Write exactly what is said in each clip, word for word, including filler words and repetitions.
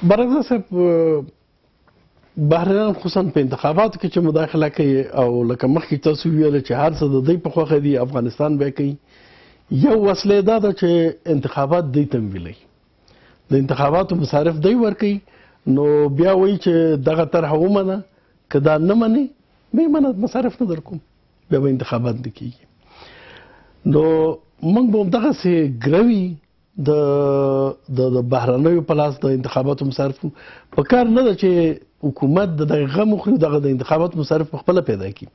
برعکس صاحب بهرنیان خصوصا په انتخاباتو کې چې مداخله کوي او لکه مخکې تاسو ویل چې هر څه د دوی په خوښه دي افغانستان به کوي یو وسیله دا ده چې انتخابات دوی تمویلوي د انتخاباتو مصارف دوی ورکوي نو بیا وایي چې دغه طرح ومنه که دا نه منې بیا منه مصارف نه درکوم بیا به انتخابات نه کېږي نو موږ به همدغسې ګروي د د بهرنیو په لاس د انتخاباتو مصارف په کار نه ده چې حکومت د دغه غم وخوري دغه د انتخاباتو مصارف په خپله پیدا کړي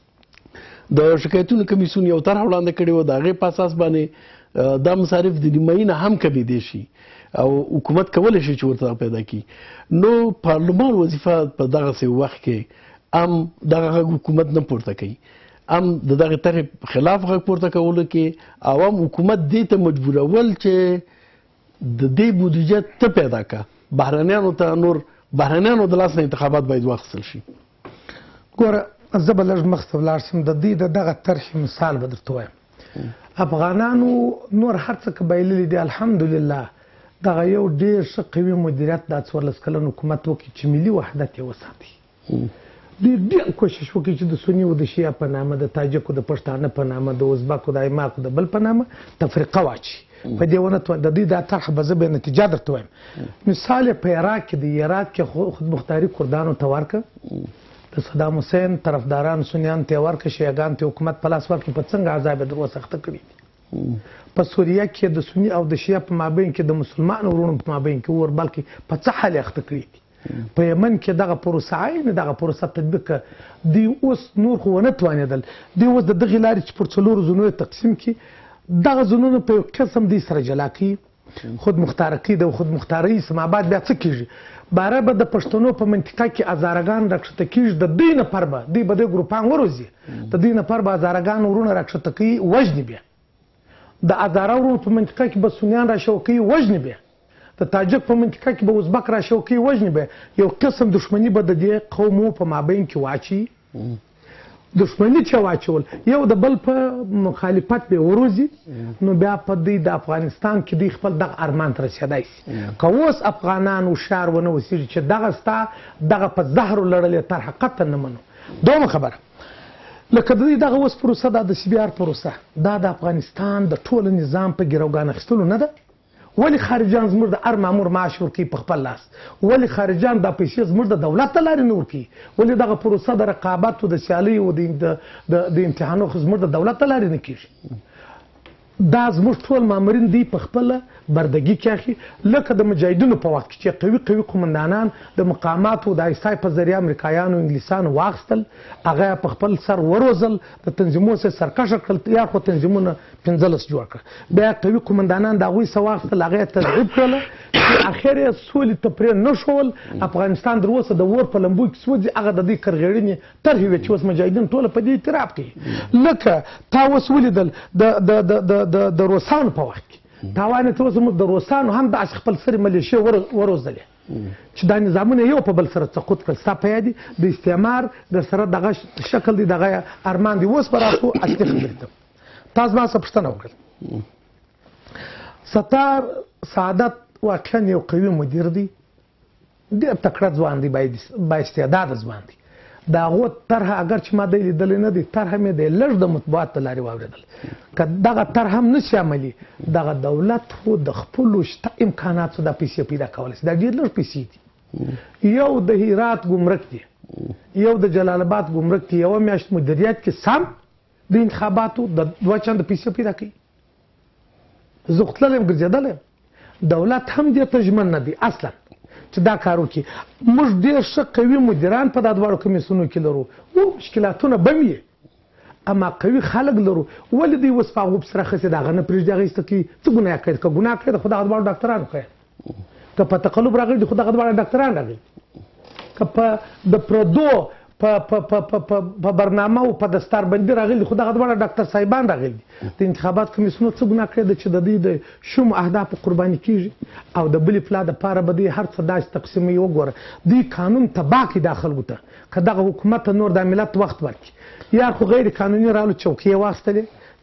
د شکایتونو کمیسیون یو طرح وړاندې کړې وه د هغې په اساس باندې دا مصارف د نیمایي نه هم کمیدی شي او حکومت کولی شي چې ورته پیدا کړي نو پارلمان وظیفه په دغسې وخت کې هم دغه غږ حکومت نه پورته کوي هم د دغه طرحې خلاف غږ پورته کولو کې او هم حکومت دې ته مجبورول چې د دې بودیجه ته پیدا کړه بهرنیانو ته نور بهرنیانو د لاس نه انتخابات باید واخیستل شي ګوره زه به لږ مخته ولاړ شم د دې د دغه طرحې مثال به درته وایم افغانانو نور هر څه که بایللي دي الحمدلله دغه یو ډېر ښه قوي مدیریت دا څوارلس کلن حکومت وکړي چې ملي وحدت یې وساتي ډېر ډېر کوشش وکړي چې د سني او د شیعه په نامه د تاجکو د پښتانه په نامه د ازبکو د ایماقو د بل په نامه تفریقه واچي په دې ونه د دې دا طرح به زه به نتیجه درته وایم مثال یې په عراق کې د عراق کې خودمختاري کردانو ته ورکړه د صدام حسین طرفداران سنیان ته یې ورکړه شیعګان ته حکومت په لاس ورکړي په څنګه عذاب یې در وسخته کړي دي په سوریه کې د سني او د شیعه په مابین کې د مسلمانو وروڼو په مابین کې اور بلکې په څه حال یې اخته کړي دي په یمن کې دغه پروسه عین دغه پروسه تطبیق کړه دوی اوس نور خو ونه توانېدل دوی اوس د دغې لارې چې پر څلورو زونو یې تقسیم کړي دغه زونونه په یو قسم دوی سره جلا کړي خودمختاره کړي د خودمختارۍ اسلامآباد بیا څه کېږي باره به د پښتنو په منطقه کې هزارګان راکښته کېږي د دوی نفر به دوی به دوی ګروپان وروځي د دوی نفر به هزارګان وروڼه راکښته کوي وژني بیا د هزاره وروڼو په منطقه کې به سنیان راشو کوي وژني بیا د تاجک په منطقه کې به ازبک راشو کوي وژني بیا یو قسم دښمني به د دې قومو په مابین کې واچي دښمني چې واچول یو د بل په مخالفت به وروځي نو بیا په دې د افغانستان کې دوی خپل دغه ارمان ته رسېدی شي که اوس افغانان هوښیار ونه اوسېږي چې دغه ستا دغه په زهرو لړلې طرحه قطعا نه منو دومره خبره لکه د دې دغه اوس پروسه دا د سی بي ار پروسه دا د افغانستان د ټول نظام په ګروګان اخیستلو نه ده ولې خارجان زموږ د هر مامور معاش ورکوي په خپل لاس ولې خارجان دا پیسې زموږ د دولت له لارې نه ورکوي ولې دغه پروسه د رقابت او د سیالۍ او د امتحانو زموږ د دولت له لارې نه کېږي دا زموږ ټول مامورین دی په خپله بردګي کې اخلي لکه د مجاهدینو په وخت کې چې قوي قوي قومندانان د مقاماتو د آیسای په ذریعه امریکایانو انګلیسانو واخیستل هغه په خپل سر وروزل د تنظیمونو سره سرکشه کړل یا خو تنظیمونه پنځلس جوړ کړل بیا قوي قومندانان د هغوی څه واخیستل هغه یې تضعیف کړله چې اخر یې سولې ته پرې نه شول افغانستان تر اوسه د اور په لمبو کې سوځي هغه د دې کرغېړنې طرحې وې چې اوس مجاهدین ټوله په دې اعتراف کوي لکه تا اوس ولیدل د روسانو په وخت کې تاوان تر اوسه موږ د روسانو هم داسې خپل سرې ملیشې وروزلې چې دا نظامونه یو په بل سره سقوط کړل ستا په یاد د استعمار در سره دغه شکل دی دغه ارمان دی اوس به راسو اصلي خبرې ته تاسو ما څه پوښتنه وکړل ستار سعادت واقعا یو قوي مدیر دی ډېر تکړه ځوان دی با استعداده ځوان دی د هغو طرحه اگر چې ما دی لیدلی نه دی طرحه مې دی لږ د مطبوعات له لارې واورېدل که دغه طرحه هم نشي عملي دغه دولت خو د خپلو شته امکاناتو دا پیسې پیدا کولی شي دا ډېر لږ پیسې دي یو د هرات ګمرک دی یو د جلال آباد ګمرک دی یوه میاشت مدیریت کې سم د انتخاباتو د دوه چنده پیسې پیدا کوي زه خو تللی یم ګرځېدلی یم دولت هم دې ته ژمن نه دی اصلا چې دا کار وکړي موږ ډېر ښه قوي مدیران په دا دواړو کمیسیونو کې لرو او مشکلاتونه به وي اما قوي خلک لرو ولې دوی اوس په هغو پسې راخسي د هغه نه پرېږدي هغه ایسته کوي څه ګناه کړی که ګناه کړی د خو دغه دواړو ډاکټرانو کوي که په تقلب راغلي دي خو دغه دواړه ډاکټران راغلي که په د پردو په برنامه او په دستاربندي راغلي خو دغه دواړه ډاکټر صاحبان راغلي دي د انتخابات کمیسیونو څه ګناه کړې ده چې د دوی د شومو اهدافو قرباني کېږي او د بلې پلا دپاره به دوی هر څه داسې تقسیموي وګوره دوی قانون تباه کړي دا خلکو ته که دغه حکومت ته نور دا ملت وخت ورکړي یا خو غیر قانوني رالو چوکۍ یې واخیستلې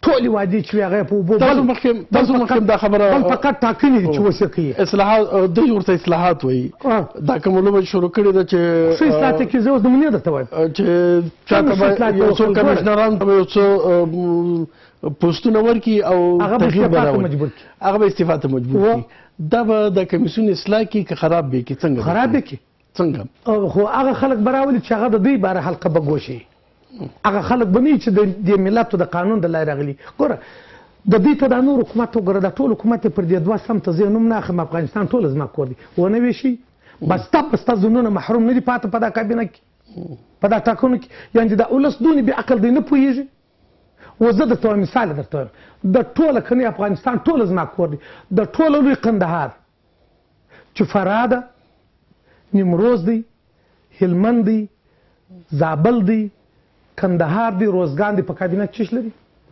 ټولې وعدې چې وي هغه یې په اوبو تاسو مخکې تاسو مخکې دا خبره بل فقط ټاکنې دي چې اوس یې کوي اصلاحات دوی ورته اصلاحات وایي دا کومه لوبه شروع کړې ده چې څه اصلاحات کې زه اوس نمونې درته وایم چې چاته به یو څو کمیشنران ته یو څو پوسټونه ورکړي او تغییر به راولي هغه به استعفا ته مجبور کړي دا به د کمیسیون اصلاح کړي که خراب به کړي څنګه خراب به کړي څنګه خو هغه خلک به راولي چې هغه د دوی باره حلقه به ګوشي هغه خلک به نه چې د ملت د قانون د لارې راغلي ګوره د دوی ته دا نور حکومت وګوره دا ټول حکومت پر دې دوه سمته زه نوم نه اخلم افغانستان ټول زما کور دی ونه وی شي بس تا بس تا زنونه محروم نه دي پاتې په دا کابینه کې په دا ټاکنو کې یعنې دا ولس دونې بې عقل دی نه پوهېږي اوس زه درته وایم مثال درته وایم د ټوله کنې افغانستان ټول زما کور دی د ټوله لوی قندهار چې فراه ده نیمروز دی هلمند دی زابل دی کندهار دی روزګان دی په کابینه کې څه لري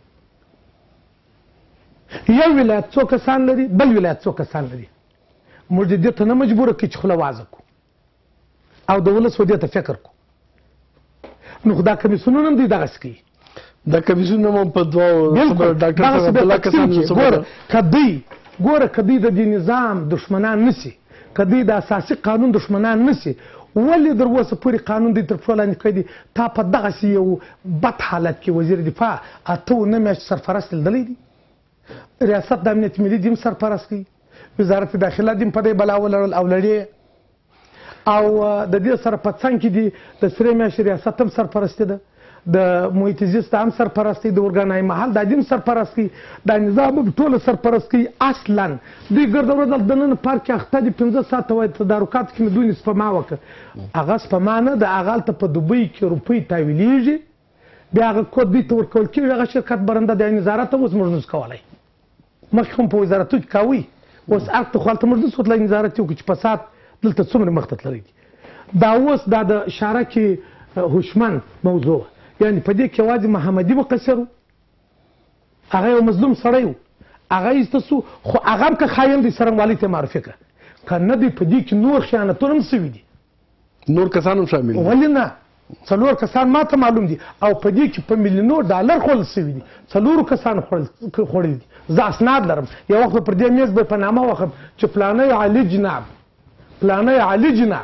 یو ولایت څو کسان لري بل ولایت څو کسان لري موږ دې ته نه مجبوره کړي چې خوله وازه کړو او د ولس ودې ته فکر کړو نو خو دا کمیسیونونه هم دوی دغسې کوي دا کمیسیونونه هم په دوو ډاکټر صاحب عبدالله کسانو ګوره که دوی ګوره که دوی د دې نظام دښمنان نسي که دوی د اساسي قانون دښمنان نسي ولې در اوسه پورې قانون دوی تر پښو لاندې کړی دی تا په دغسې یو بد حالت کې وزیر دفاع اته اووه میاشتې سرپرست لیدلی دی ریاست د امنیت ملي دې هم سرپرست کوي وزارت داخله دې هم په دې بلا ولرل او لړې او د دې سره په څنګ کې دي د سرې میاشتې ریاست هم سرپرستي ده د محیط زیست هم سرپرستي د اورګانای محل دا دې هم سرپرست کوي دا نظام هم ټوله سرپرست کوي اصلا دوی ګرده ورځ دننه پارک کې اخته دي پنځه ساعته وایي تدارکات کې مې دوی سپما وکړه هغه سپما نه د هغه هلته په دوبۍ کې روپۍ تاویلیږي بیا هغه کود دوی ته ورکول کېږي هغه شرکت برنده د نظارت اوس موږ نشو کولی مخکې هم په وزارتو کې کوي اوس هلته خو هلته موږ نشو تللی نظارت یې وکړو چې فساد دلته څومره مخته تللی دي دا اوس دا د اشاره کې هوشمن موضوع یعنې په دې کې یوازې محمدي مقصر و هغه یو مظلوم سړی و هغه ایسته سو خو هغه هم که خاین دی څرنګوالۍ ته یې معرفي کړه که نه دی په دې کې نور خیانتونه هم سوي دي نور کسان هم شامل دي ولې نه څلور کسان ما ته معلوم دي او په دې کې په میلیونو ډالر خوړل سوي دي څلورو کسانو خوړل دي زه اسناد لرم یو وخت به پر دې میز به په نامه واخلم چې فلانی علي جناب فلانی علي جناب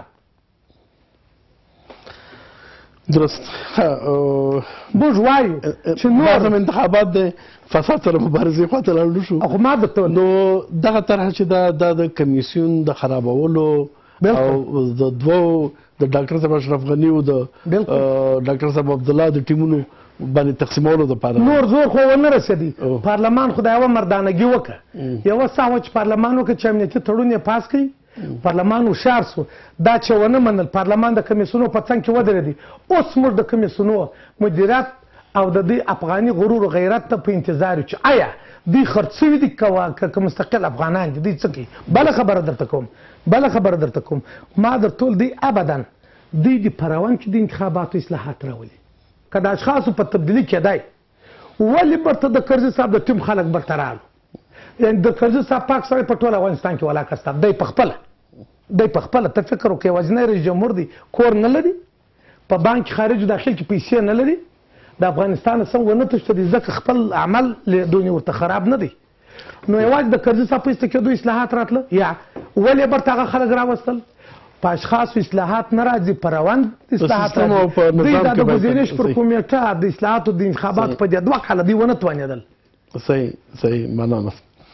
درست موږ وایو چې نور انتخابات د فساد سره مبارزې خواته لاړو شو خو ما درته نو دغه طرحه چې دا د کمیسیون د خرابولو او د دوو د ډاکټر صاحب اشرف غني او د ډاکټر صاحب عبدالله د ټیمونو باندې تقسیمولو دپاره نور زور خو ونه رسېدی پارلمان خو دا یوه مردانګي وکړه یوه ساه وه چې پارلمان وکړه چې امنیتي تړون یې پاس کړي پارلمان هوښیار سو دا چې ونه منل پارلمان د کمیسیونو په څنګ کې ودرېدی اوس موږ د کمیسیونو مدیریت او د دوی افغاني غرور و غیرت ته په انتظار یو چې آیا دوی خرڅ شوي دي که مستقل افغانان دي دوی څه کوي بله خبره درته کوم بله خبره درته کوم ما در ټول دوی ابدا دوی د پروان کې د انتخاباتو اصلاحات راولي که د اشخاصو په تبدیلي کېدی ولې برته د کرزي صاحب د ټیم خلک برته رالو یعنې د کرزي صاحب پاک سړی په ټول افغانستان کې ولاکه ستا دی په خپله دی په خپله ته فکر وکړې یوازینی رئیس جمهور دی کور نه لري په بانک خارج و داخل کې پیسې نه لري د افغانستان سم ونه تښتېدي ځکه خپل عمل دونې ورته خراب نه دی نو یوازې د کرزي صاحب په ایسته کېدو اصلاحات راتله یا ولې برته هغه خلک راوستل په اشخاصو اصلاحات نه راځي په روند اصلاحات راځي دوی دا د ګزینش پر کمیټه د اصلاحاتو د انتخاباتو په دې دوه کاله دوی ونه توانېدل صحیح صحیح مننه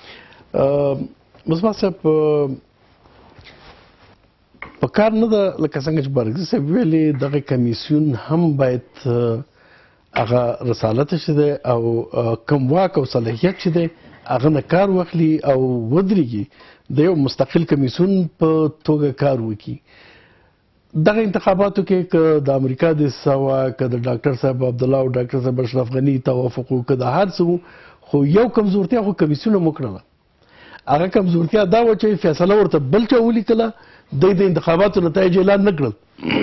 مصباح صاحب په کار نه ده لکه څنګه چې بارګزي صاحب ویلې دغه کمیسیون هم باید هغه رسالت چې دی او کم واک او صلاحیت چې دی هغه نه کار واخلي او ودرېږي د یو مستقل کمیسیون په توګه کار وکړي دغه انتخاباتو کې که د امریکا د سوا که د ډاکټر صاحب عبدالله او ډاکټر صاحب اشرف غني توافق و که د هر څه خو یو کمزورتیا خو کمیسیون هم وکړله هغه کمزورتیا دا وه چې فیصله ورته بل چا ولیکله دوی د انتخاباتو نتایج اعلان نه کړل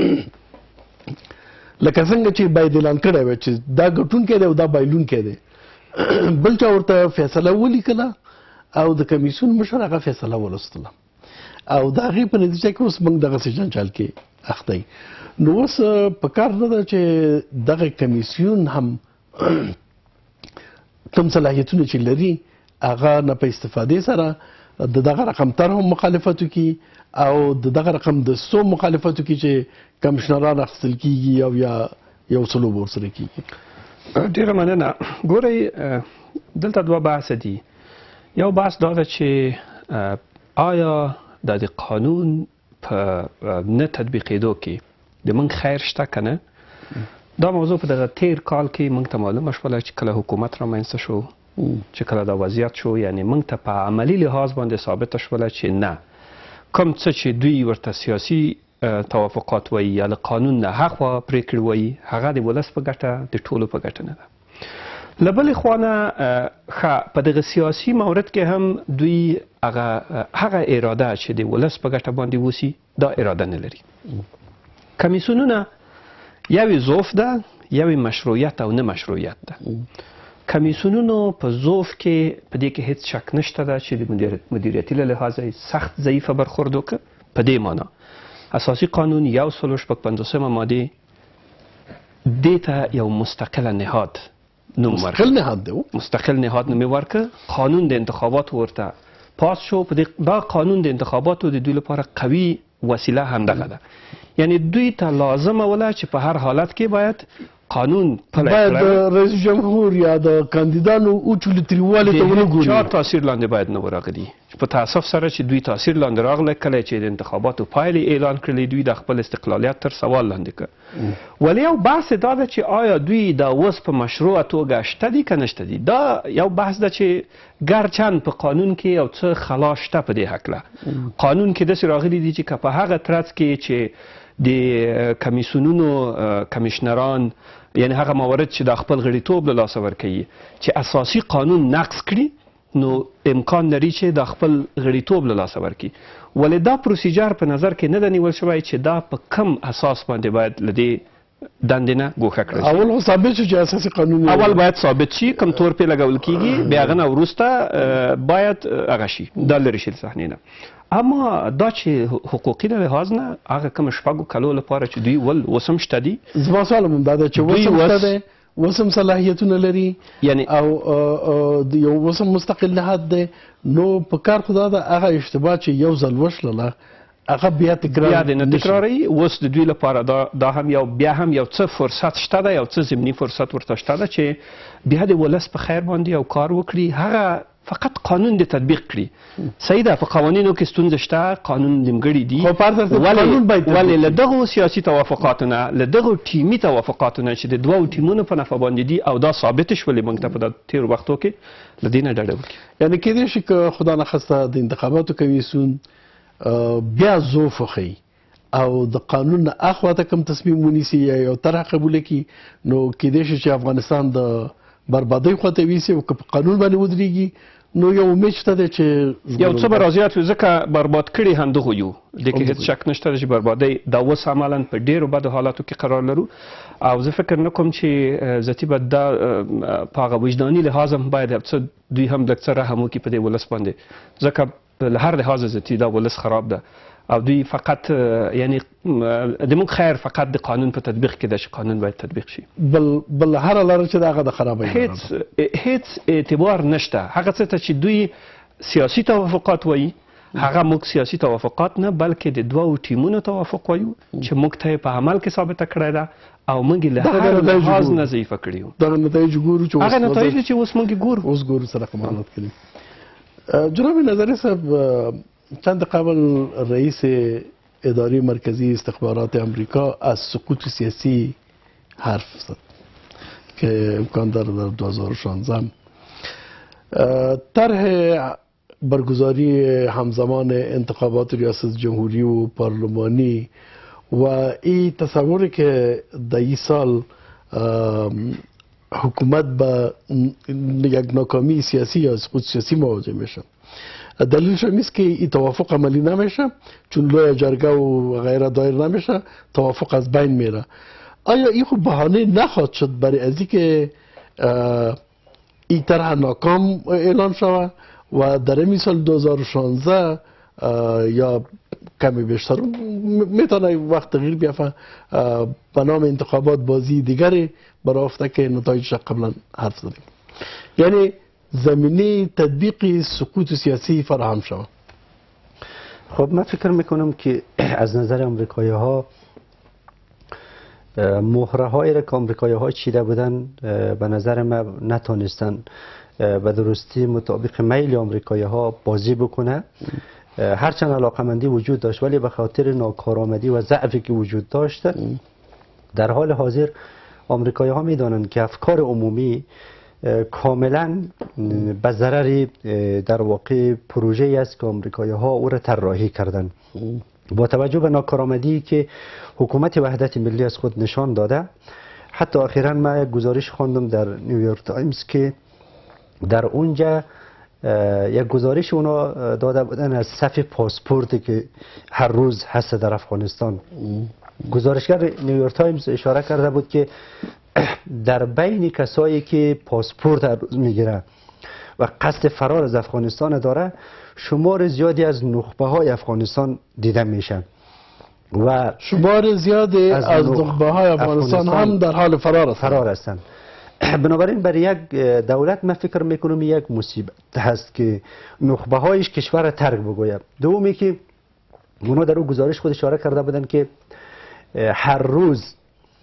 لکه څنګه چې باید اعلان کړی وی چې دا ګټونکی دی او دا بایلونکی دی بل چا ورته فیصله ولیکله او د کمیسیون مشر هغه فیصله ولوستله او د هغې په نتیجه کې اوس موږ دغسې جنجال کې اخته یو نو اوس په کار نه ده چې دغه کمیسیون هم کوم صلاحیتونه چې لري هغه نه په استفادې سره د دغه رقم تر هم مخالفت وکړي او د دغه رقم د سو مخالفت وکړي چې کمشنران اخیستل کیږي او یا یو سلوب ورسره کیږي. ډیره مننه. ګورئ دلته دوه بحث دي. یو بحث دا ده چې آیا د قانون په نه تطبیقېدو کې د موږ خیر شته که نه؟ دا موضوع په دغه تیر کال کې موږ ته معلومه شوله چې کله حکومت رامنځته شو چې کله دا وضعیت شو، یعنی موږ ته په عملي لحاظ باندې ثابته شوله چې نه کوم څه چې دوی ورته سیاسي توافقات وایي یا له قانون نه هاخوا پرېکړې وایي هغه د ولس په ګټه د ټولو په ګټه نه ده. له بلې خوا نه ښه په دغه سیاسي مورد کې هم دوی هغه هغه اراده چې د ولس په ګټه باندې وسی دا اراده نه لري. کمیسیونونه یوې ضعف ده یوې مشروعیت او نه مشروعیت ده. کمیسیونونو په ضعف کې په دې کې هیڅ شک نشته ده چې د مدیریتي له لحاظه سخت ضعیفه برخورد وکړه. په دې معنا اساسي قانون یو سل و شپږ پنځوسمه ماده دې ته یو مستقله نهاد نوم ورکړ. مستقل نهاد دی مستقل نهاد نوم ورکړ. قانون د انتخاباتو ورته پاس شو. په دې دا قانون د انتخاباتو د دوی لپاره قوي وسیله همدغه ده. یعنی دوی ته لازمه وله چې په هر حالت کې باید قانون پلی باید د رئیس جمهور یا د کاندیدانو اوچولو تریوالي ته ونه ګوري. چا تاثیر لاندې باید نه ورغلي. په تاسف سره چې دوی تاثیر لاندې راغله کله چې د انتخاباتو پایلې اعلان کړلې دوی د خپل استقلالیت تر سوال لاندې کړ. ولی یو بحث دا ده چې آیا دوی دا اوس په مشروع توګه شته دي که نشته دي. دا یو بحث ده چې ګرچند په قانون کې یو څه خلا شته په دې هکله. قانون کې داسې راغلي دي چې که په هغه ترڅ کې چې د کمیسیونونو کمیشنران یعنی هغه موارد چې د خپل غړیتوب له لاسه ورکوي چې اساسي قانون نقض کړي نو امکان لري چې د خپل غړیتوب له لاسه ورکړي. ولې دا پروسیجر په نظر کې نه ده نیول شوی چې دا په کم اساس باندې باید له دې دندې نه ګوښه کړی شي. اول خو ثابت شي چې اساسي قانون اول باید ثابت شي کوم تور پې لګول کیږي بیا هغه نه وروسته باید هغه شي دا لرې شي له صحنې نه. اما دا چې حقوقي له لحاظ نه هغه کوم شپږو کلو لپاره چې دوی ول اوس هم شته دي. زما سوال هم دا ده چې اوس هم شته دی اوس هم صلاحیتونه لري یعنی او یو اوس هم مستقل نهاد دی. نو په کار خو دا ده هغه اشتباه چې یو ځل وشلله هغه بیا تکرار بیا د نه تکراري. اوس د دوی لپاره دا دا هم یو بیا هم یو څه فرصت شته ده یو څه ضمني فرصت ورته شته ده چې بیا د ولس په خیر باندې یو کار وکړي. هغه فقط قانون د تطبیق کړي. صحیح ده په قوانینو کې ستونزه شته قانون نیمګړي دي. خو په هر قانون باید ولې له دغو سیاسي توافقاتو نه له دغو ټیمي توافقاتو نه چې د دوو ټیمونو په نفع باندې دي او دا ثابت شولې موږ ته په تېرو وختو کې له دې نه ډډه وکړي. یعنې کېدای شي که خدا نخواسته د انتخاباتو کمیسیون بیا ضعف وښیي او د قانون نه اخواته کوم تصمیم ونیسي یا یو طرح قبوله کړي نو کېدای شي چې افغانستان د بربادۍ خواته ویسي او که په قانون باندې ودرېږي نو یو امید شته دی چې یو څه به راضیات وي ځکه برباد کړي همدغو یو دې کې هېڅ شک نشته چې بربادۍ دا اوس عملا په ډېرو بدو حالاتو کې قرار لرو او زه فکر نه کوم چې ذاتي به دا په هغه وجداني لحاظ هم باید څه دوی هم لږ څه رحم وکړي په دې ولس باندې ځکه له هر لحاظ ذاتي دا ولس خراب ده او دوی فقط یعنی د موږ خیر فقط د قانون په تطبیق کې ده چې قانون باید تطبیق شي. بل بل هر لاره چې د هغه د خرابۍ هیڅ هیڅ اعتبار نشته. هغه څه ته چې دوی سیاسي توافقات وایي هغه موږ سیاسي توافقات نه بلکې د دوو ټیمونو توافق وایو چې موږ ته په عمل کې ثابته کړی ده او موږ له هر لحاظ نه ضعیفه کړي یو. دغه نتایج ګورو چې هغه نتایج چې اوس موږ ګورو اوس ګورو سره کمالات کړي. جناب نظری صاحب چند قبل رئیس اداره مرکزی استخبارات امریکا از سقوط سیاسی حرف زد که امکان داره در دو هزار و شانزده طرح برگزاری همزمان انتخابات ریاست جمهوری و پارلمانی و این تصوری که در این سال حکومت با یک ناکامی سیاسی یا سقوط سیاسی مواجه میشه. دلیلش هم است که این توافق عملی نمیشه چون لوی جرگه و غیره دایر نمیشه توافق از بین میره. آیا این خود بهانه نخواهد شد برای ازی که این طرح ناکام اعلان شود و در این سال دو هزار و شانزده یا کمی بیشتر میتونه وقت تغییر بیافته به نام انتخابات بازی دیگری برای افته که نتایجش قبلا حرف زدیم. یعنی زمینه تطبیق سقوط سیاسی فراهم شود. خب من فکر میکنم که از نظر امریکایی ها مهره هایی را که امریکایی ها چیده بودن به نظر من نتونستن به درستی مطابق میل امریکایی ها بازی بکنه. هرچند علاقمندی وجود داشت ولی به خاطر ناکارآمدی و ضعفی که وجود داشت در حال حاضر امریکایی ها میدانند که افکار عمومی کاملا به ضرر در واقع پروژه است که امریکایی ها او را طراحی کردند. با توجه به ناکارآمدی که حکومت وحدت ملی از خود نشان داده، حتی اخیراً من یک گزارش خواندم در نیویورک تایمز که در اونجا یک گزارش اونا داده بودن از صف پاسپورتی که هر روز هست در افغانستان. گزارشگر نیویورک تایمز اشاره کرده بود که در بین کسایی که پاسپورت هر روز میگیره و قصد فرار از افغانستان داره، شمار زیادی از نخبه های افغانستان دیده میشن و شمار زیادی از, از نخبه های افغانستان, افغانستان هم در حال فرار هستند. فرار هستند. بنابراین برای یک دولت من فکر میکنم یک مصیبت هست که نخبه هایش کشور را ترک بگوید. دومی که اونا در اون گزارش خود اشاره کرده بودن که هر روز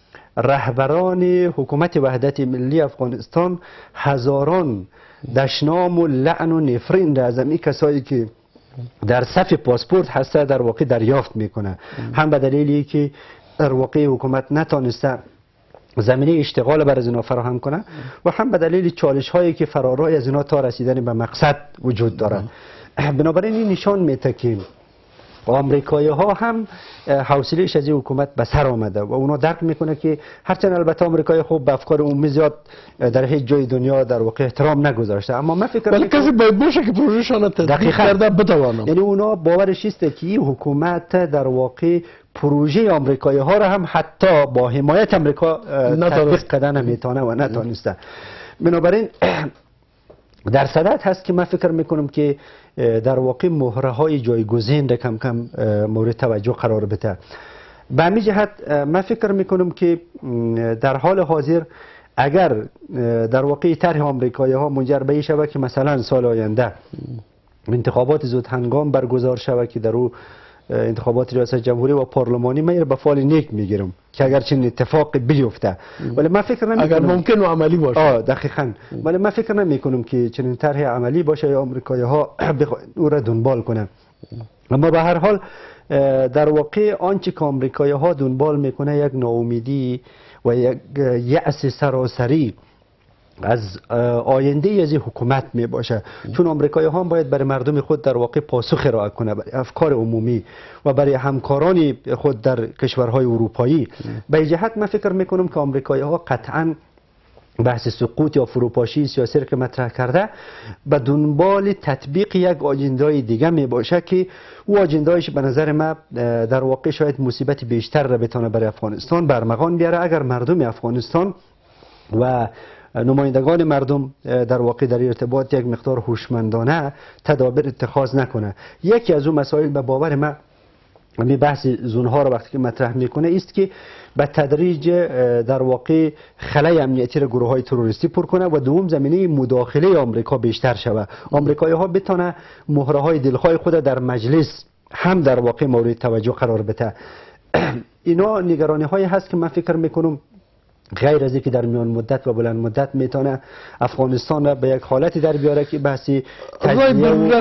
رهبران حکومت وحدت ملی افغانستان هزاران دشنام و لعن و نفرین را از این کسایی که در صف پاسپورت هسته در واقع دریافت میکنه. هم به دلیلی که در واقع حکومت نتانسته زمینه اشتغال بر از اینا فراهم کنه و هم به دلیل چالش هایی که فرارای از اینا تا رسیدن به مقصد وجود دارد. بنابراین این نشان میده که آمریکایی ها هم حوصله‌اش از این حکومت به سر آمده و اونا درک میکنه که هرچند البته آمریکایی خوب به افکار عمومی زیاد در هیچ جای دنیا در واقع احترام نگذاشته، اما من فکر ولی کسی باید باشه که پروژه‌شان تطبیق کرده بتوانه. یعنی اونا باورش است که این حکومت در واقع پروژه آمریکایی ها را هم حتی با حمایت آمریکا تطبیق کردن نمیتونه و نتونسته. بنابراین در صدد هست که من فکر میکنم که در واقع مهره های جایگزین را کم کم مورد توجه قرار بده. به همین جهت من فکر میکنم که در حال حاضر اگر در واقع طرح آمریکایی ها منجر به این شود که مثلا سال آینده انتخابات زود هنگام برگزار شود که در او انتخابات ریاست جمهوری و پارلمانی من به فال نیک میگیرم که اگر چنین اتفاق بیفته، ولی من فکر نمی اگر ممکن و عملی باشه. آه دقیقاً. ولی من فکر نمی کنم که چنین طرح عملی باشه یا آمریکایی ها او را دنبال کنه. اما به هر حال در واقع آنچه که آمریکایی ها دنبال میکنه یک ناامیدی و یک یأس سراسری از آینده از این حکومت می باشه، چون آمریکایی ها باید برای مردم خود در واقع پاسخ ارائه کنه، برای افکار عمومی و برای همکاران خود در کشورهای اروپایی. به این جهت من فکر میکنم که آمریکایی ها قطعا بحث سقوط یا فروپاشی سیاسی که مطرح کرده به دنبال تطبیق یک آجندای دیگه می باشه که او آجندایش به نظر من در واقع شاید مصیبت بیشتر را بتونه برای افغانستان برمغان بیاره اگر مردم افغانستان و نمایندگان مردم در واقع در ارتباط یک مقدار هوشمندانه تدابیر اتخاذ نکنه. یکی از اون مسائل به باور من می بحث زونها رو وقتی که مطرح میکنه است که به تدریج در واقع خلای امنیتی را گروه های تروریستی پر کنه و دوم زمینه مداخله آمریکا بیشتر شود. آمریکایی ها بتونه مهره های دلخواه خود در مجلس هم در واقع مورد توجه قرار بده. اینا نگرانی هایی هست که من فکر میکنم غیر از اینکه در میان مدت و بلند مدت میتونه افغانستان را به یک حالتی در بیاره که بحثی تجزیه و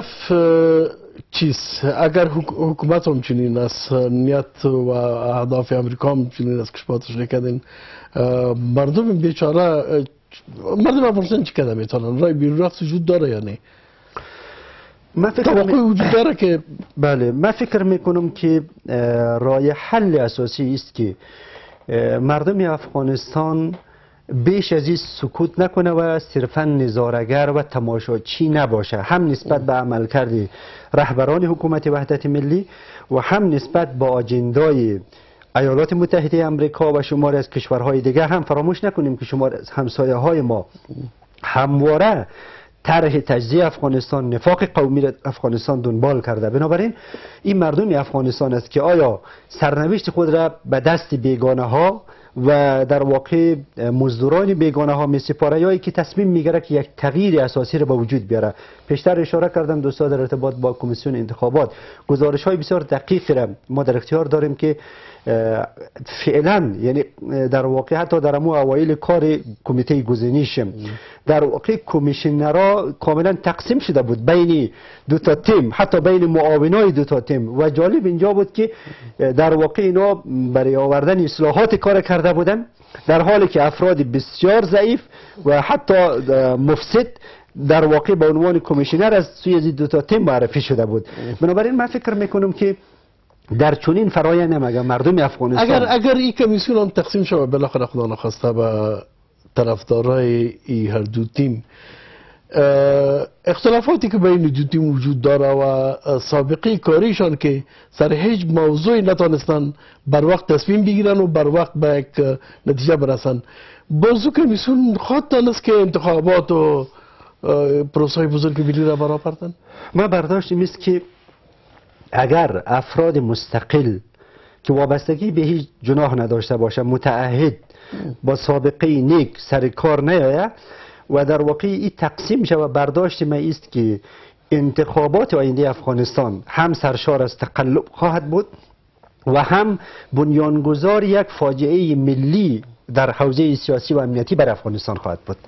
چیز اگر حکومت هم چنین است، نیت و اهداف امریکا هم چنین است که شما تشریح کردین، مردم بیچاره مردم افغانستان چی کده میتونن؟ رای بیرون رفت وجود داره یا نه؟ من فکر توقع وجود داره که بله، من فکر میکنم که رای حل اساسی است که مردم افغانستان بیش از این سکوت نکنه و صرفا نظاره‌گر و تماشاچی نباشه، هم نسبت به عملکرد رهبران حکومت وحدت ملی و هم نسبت به آجندای ایالات متحده آمریکا و شمار از کشورهای دیگه. هم فراموش نکنیم که شمار از همسایه های ما همواره طرح تجزیه افغانستان، نفاق قومی را افغانستان دنبال کرده. بنابراین این مردم افغانستان است که آیا سرنوشت خود را به دست بیگانه ها و در واقع مزدوران بیگانه ها می سپاره یایی که تصمیم میگیره که یک تغییر اساسی رو به وجود بیاره. پیشتر اشاره کردم دوستان در ارتباط با کمیسیون انتخابات گزارش های بسیار دقیقی را ما در اختیار داریم که فعلا یعنی در واقع حتی در امو اوایل کار کمیته گزینش در واقع کمیشنرها کاملا تقسیم شده بود بین دو تا تیم، حتی بین معاونای دو تا تیم و جالب اینجا بود که در واقع اینا برای آوردن اصلاحات کار کرده بودن در حالی که افراد بسیار ضعیف و حتی مفسد در واقع به عنوان کمیشنر از سوی از دو تا تیم معرفی شده بود. بنابراین من فکر میکنم که در چنین فرایند اگر مردم افغانستان اگر اگر این کمیسیون هم تقسیم شود بالاخره خدا نخواسته به طرفدارای این هر دو تیم اختلافاتی که بین دو تیم وجود داره و سابقه کاریشان که سر هیچ موضوعی نتانستن بر وقت تصمیم بگیرن و بر وقت به یک نتیجه برسن، بازو کمیسیون خواهد دانست که انتخابات و پروسه بزرگ ملی را برا پردن. ما برداشتیم است که اگر افراد مستقل که وابستگی به هیچ جناح نداشته باشه متعهد با سابقه نیک سر کار نیاید و در واقع این تقسیم شود، برداشت ما است که انتخابات آینده افغانستان هم سرشار از تقلب خواهد بود و هم بنیانگذار یک فاجعه ملی در حوزه سیاسی و امنیتی بر افغانستان خواهد بود.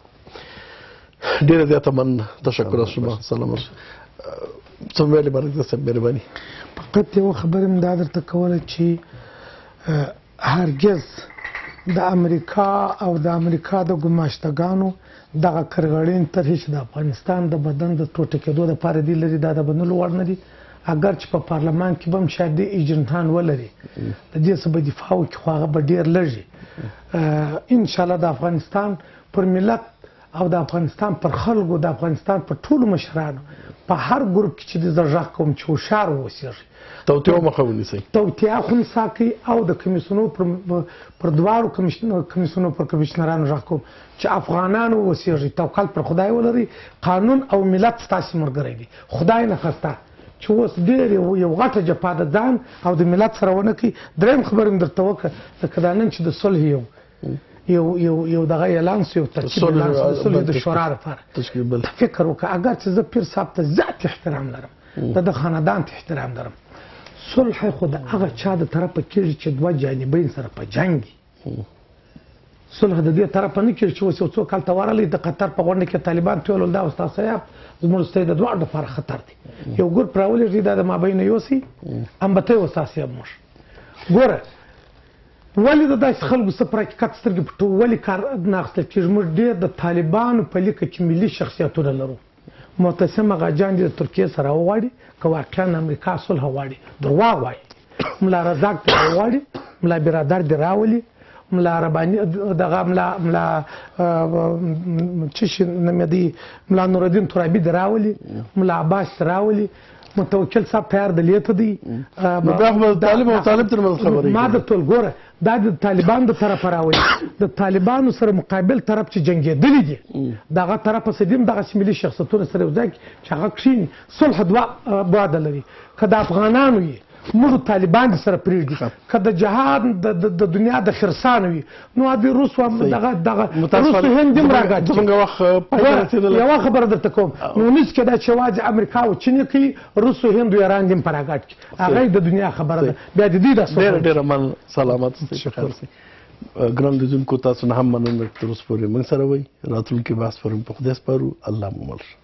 ډیره زیاته من تشکر از شما. سلام. څه ویلې برکت صاحب مهرباني. فقط یو خبره مې دا درته کوله چې هرگز د امریکا او د امریکا د ګماشتګانو دغه کرغړین طرحې چې د افغانستان د بدن د ټوټه کېدو دپاره دي لري دا د بنلو وړ نه دي. اگر چې په پارلمان کې به هم شاید د ایجنټان ولري د دې څه به دفاع وکړي خو هغه به ډېر لږ وي. انشاءالله د افغانستان پر ملت او د افغانستان پر خلکو د افغانستان پر ټولو مشرانو په هر ګروپ کې چې د زه غږ کوم چې هوښیار واوسېږي توطیه مخه ونیسئ، توطیه خنثی کوي او د کمیسیونو پر دواړو کمیسیونو پر کمیشنرانو غږ کوم چې افغانانو واوسېږي، توکل پر خدای ولري، قانون او ملت ستاسې ملګری دی. خدای نه خواسته چې اوس ډېر یو غټه جبهه د ځان او د ملت سره ونه کړي. درېیم خبره مې درته وکړه لکه دا نن چې د صلح یو یو یو یو دغه اعلان سو یو ترکیب اعلان سو د صلح د شورا لپاره فکر وکړه. اگر چې زه پیر صاحب ته ذات احترام لرم د د خاندان ته احترام لرم، صلح خو د هغه چا د طرفه کېږي چې دوه جانبین سره په جنګ دي. صلح د دې طرفه نه کېږي چې اوس یو څوک هلته ورغلی د قطر په غونډه کې طالبان ټول دا استاد صاحب زموږ ستاسو د دواړو لپاره خطر دی. یو ګروپ راولېږي دا د مابین یوسي امبته و استاد صاحب موږ ګوره ولې د داسې خلکو څه پر حقیقت سترګې پټو ولې کار نه اخیستل کېږي. موږ ډېر د طالبانو په لیکه کې ملي شخصیتونه لرو. معتصم اغاجان دې د ترکیې سره وغواړي که واقعا امریکا صلح غواړي درواغ وایي. ملا رزاق دې راوغواړي، ملا برادر دې راولي، ملا رباني دغه ملا ملا چې شي نوم یې دی ملا نورالدین ترابي دې راولي، ملا عباس راولي، متوکل صاحب تیار د لیته دی. طالب او طالب تر منځ خبرې ما د ټول ګوره دا د طالبان د طرفه راولي، د طالبانو سره مقابل طرف چې جنګېدلي دي دغه طرفه سدیم دغه ملي شخصیتونه سره یو ځای چې هغه کښېني صلح دوه بعده لري. که د افغانانو یې موږ طالبان دې سره پرېږدي، که د جهاد د دنیا د خرسانو وي نو د روس دغه دغه روس هند هم راګاټي. یوه خبره درته کوم نو نس کې دا چې یوازې امریکا او چین کوي، روس روس و ایران هم په راګاټ کې هغه د دنیا خبره ده. بیا د دې د ډېره ډېره من سلامت اوسئ. ګران لیدونکو تاسو نه هم مننه تر اوسه پورې موږ سره وئ. راتلونکي بحث پرې په خدای سپارو. الله مو مل.